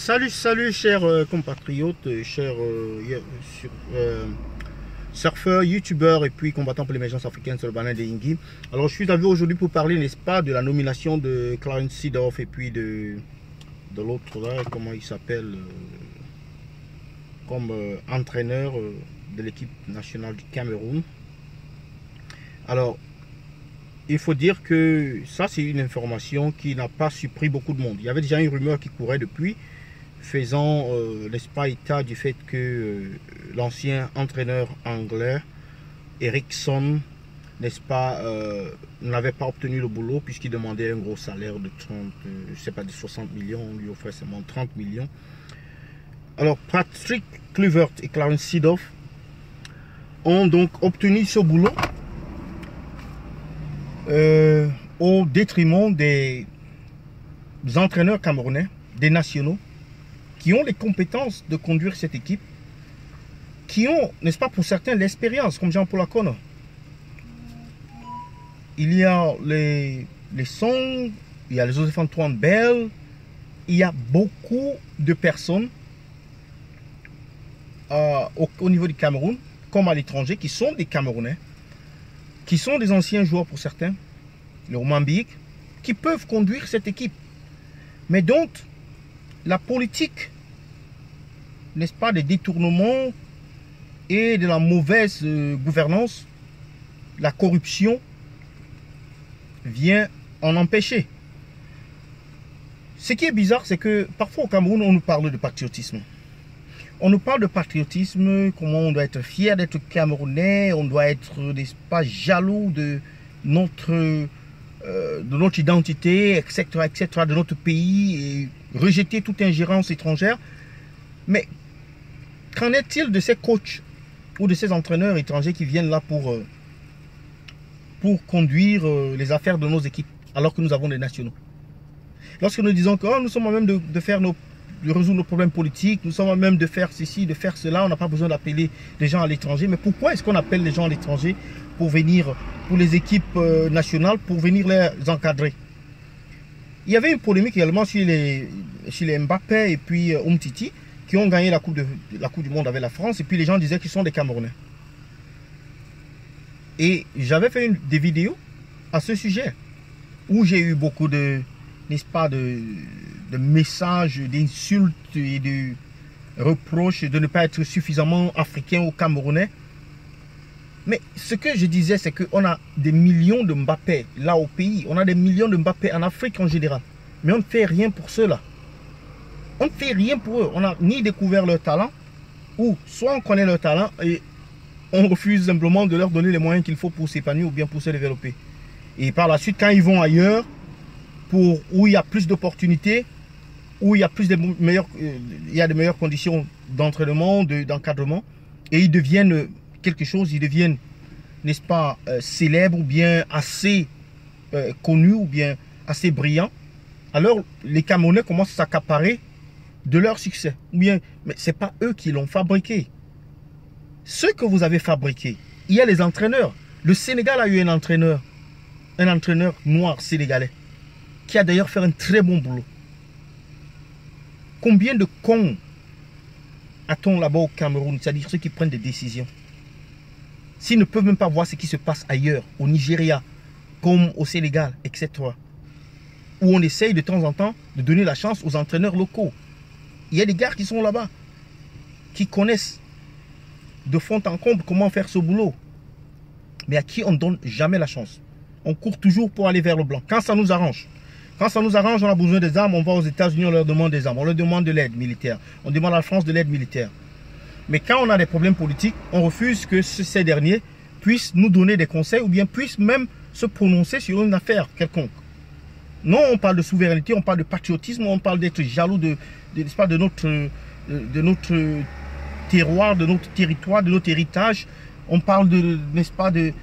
Salut chers compatriotes, chers surfeurs, youtubeurs et puis combattants pour l'émergence africaine sur le banane de Ingui. Alors je suis avec vous aujourd'hui pour parler, n'est-ce pas, de la nomination de Clarence Seedorf et puis de l'autre là, comment il s'appelle, comme entraîneur de l'équipe nationale du Cameroun. Alors il faut dire que ça c'est une information qui n'a pas surpris beaucoup de monde. Il y avait déjà une rumeur qui courait depuis, faisant n'est-ce pas état du fait que l'ancien entraîneur anglais Eriksson, n'est-ce pas, n'avait pas obtenu le boulot puisqu'il demandait un gros salaire de 30, je sais pas, de 60 millions, on lui offrait seulement 30 millions. Alors Patrick Kluivert et Clarence Seedorf ont donc obtenu ce boulot au détriment des entraîneurs camerounais, des nationaux, qui ont les compétences de conduire cette équipe, qui ont, n'est-ce pas, pour certains, l'expérience, comme Jean-Paul Akona. Il y a les Song, il y a les Joseph-Antoine Bell, il y a beaucoup de personnes au niveau du Cameroun, comme à l'étranger, qui sont des Camerounais, qui sont des anciens joueurs pour certains, le Romambik, qui peuvent conduire cette équipe. Mais donc, la politique, n'est-ce pas, des détournements et de la mauvaise gouvernance, la corruption, vient en empêcher. Ce qui est bizarre, c'est que parfois au Cameroun, on nous parle de patriotisme. On nous parle de patriotisme, comment on doit être fier d'être Camerounais, on doit être, n'est-ce pas, jaloux de notre identité, etc., de notre pays, et rejeter toute ingérence étrangère. Mais qu'en est-il de ces coachs ou de ces entraîneurs étrangers qui viennent là pour conduire les affaires de nos équipes, alors que nous avons des nationaux? Lorsque nous disons que nous sommes à même de résoudre nos problèmes politiques, nous sommes à même de faire ceci, de faire cela, on n'a pas besoin d'appeler des gens à l'étranger. Mais pourquoi est-ce qu'on appelle les gens à l'étranger pour venir, pour les équipes nationales, pour venir les encadrer? Il y avait une polémique également sur les Mbappé et puis Umtiti, qui ont gagné la coupe du Monde avec la France, et puis les gens disaient qu'ils sont des Camerounais. Et j'avais fait des vidéos à ce sujet, où j'ai eu beaucoup de, n'est-ce pas, de messages, d'insultes et de reproches de ne pas être suffisamment africain ou camerounais. Mais ce que je disais, c'est qu'on a des millions de Mbappé là au pays, on a des millions de Mbappé en Afrique en général, mais on ne fait rien pour ceux-là. On ne fait rien pour eux. On n'a ni découvert leur talent, ou soit on connaît leur talent et on refuse simplement de leur donner les moyens qu'il faut pour s'épanouir ou bien pour se développer. Et par la suite, quand ils vont ailleurs, où il y a plus d'opportunités, où il y a plus de meilleures conditions d'entraînement, d'encadrement, et ils deviennent quelque chose, ils deviennent, n'est-ce pas, célèbres ou bien assez connus ou bien assez brillants, alors les Camerounais commencent à s'accaparer de leur succès. Ou bien, mais ce n'est pas eux qui l'ont fabriqué. Ce que vous avez fabriqué, il y a les entraîneurs. Le Sénégal a eu un entraîneur noir sénégalais, qui a d'ailleurs fait un très bon boulot. Combien de cons a-t-on là-bas au Cameroun, c'est-à-dire ceux qui prennent des décisions, s'ils ne peuvent même pas voir ce qui se passe ailleurs, au Nigeria, comme au Sénégal, etc., où on essaye de temps en temps de donner la chance aux entraîneurs locaux. Il y a des gars qui sont là-bas, qui connaissent de fond en comble comment faire ce boulot, mais à qui on ne donne jamais la chance. On court toujours pour aller vers le blanc, quand ça nous arrange. Quand ça nous arrange, on a besoin des armes, on va aux États-Unis, on leur demande des armes, on leur demande de l'aide militaire, on demande à la France de l'aide militaire. Mais quand on a des problèmes politiques, on refuse que ces derniers puissent nous donner des conseils ou bien puissent même se prononcer sur une affaire quelconque. Non, on parle de souveraineté, on parle de patriotisme, on parle d'être jaloux de notre terroir, de notre territoire, de notre héritage. On parle n'est-ce pas, de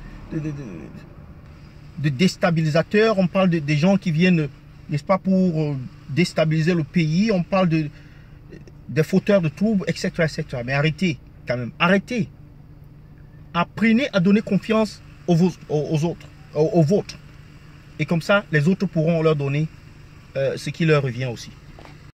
déstabilisateurs, on parle des gens qui viennent, n'est-ce pas, pour déstabiliser le pays, on parle des fauteurs de troubles, etc., etc. Mais arrêtez, quand même, arrêtez. Apprenez à donner confiance aux vôtres. Et comme ça, les autres pourront leur donner ce qui leur revient aussi.